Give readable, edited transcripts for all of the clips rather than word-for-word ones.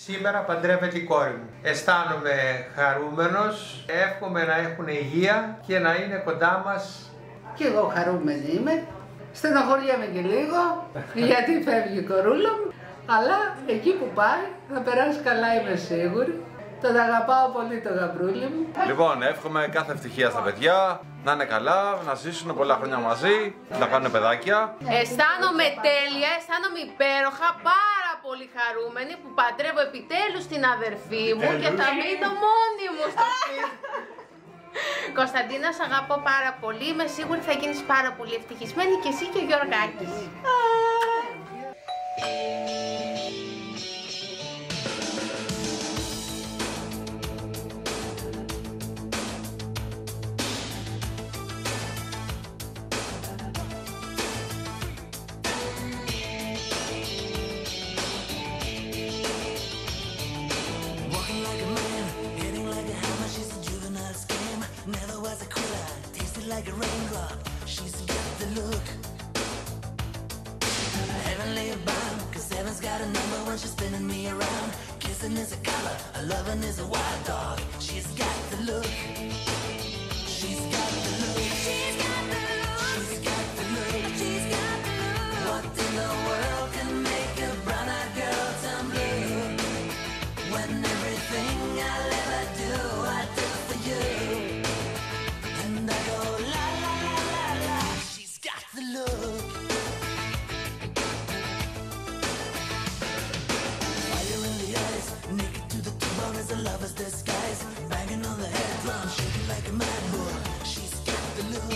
Σήμερα παντρεύεται η κόρη μου. Αισθάνομαι χαρούμενος, εύχομαι να έχουν υγεία και να είναι κοντά μας. Και εγώ χαρούμενη είμαι. Στενοχωριέμαι και λίγο, γιατί φεύγει η κορούλα μου. Αλλά εκεί που πάει θα περάσει καλά, είμαι σίγουρη. Τον αγαπάω πολύ το γαμπρούλι μου. Λοιπόν, εύχομαι κάθε ευτυχία στα παιδιά, να είναι καλά, να ζήσουν πολλά χρόνια μαζί, να κάνουν παιδάκια. Αισθάνομαι τέλεια, αισθάνομαι υπέροχα, πάρα πολύ χαρούμενη που παντρεύω επιτέλους την αδερφή μου και θα μείνω μόνη μου στο σπίτι. Κωνσταντίνα, σ' αγαπώ πάρα πολύ, είμαι σίγουρη θα γίνεις πάρα πολύ ευτυχισμένη και εσύ και ο Γιωργάκης. Like a raindrop, she's got the look. Heavenly bound, 'cause heaven's got a number when she's spinning me around. Kissing is a color, a loving is a wild dog. She's got the look. She's got the look. She's got the look. She's got the look. She's got the look. What in the world can make a brown-eyed girl turn blue? When everything I'll ever do, I do for you. And I go la la la la la. She's got the look. Fire in the eyes, naked to the bone as a lover's disguise. Banging on the head drum, shaking like a mad bull. She's got the look.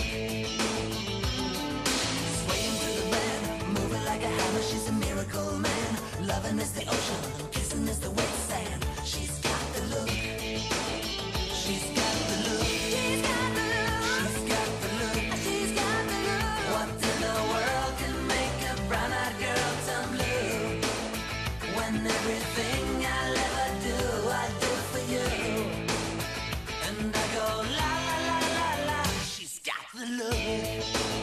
Swaying through the band, moving like a hammer. She's a miracle man. Loving is the ocean, kissing is the wet sand. She's got the look. She's got the look. She's got the look. She's got the look. She's got the look. What in the world can make a brown-eyed girl turn blue? When everything I'll ever do, I do for you. And I go la la la la la. She's got the look.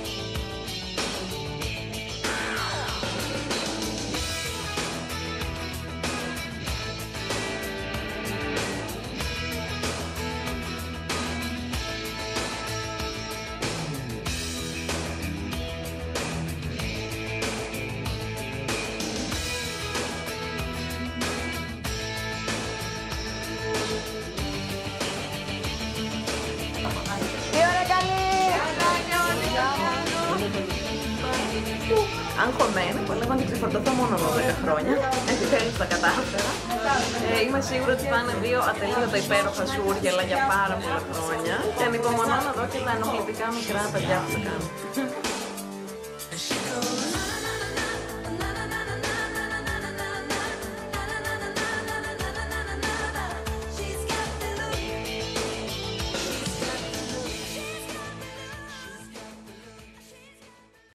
Αγχωμένη, που λέγω να ξεφορτωθώ μόνο με 10 χρόνια. Επιτέλους τα κατάφερα. Είμαι σίγουρη ότι θα είναι δύο ατελείωτα υπέροχα σούργελα για πάρα πολλά χρόνια. Και ανυπομονώ να δω και τα ενοχλητικά μικρά παιδιά που θα κάνω.